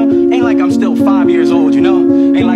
Ain't like I'm still 5 years old, you know? Ain't like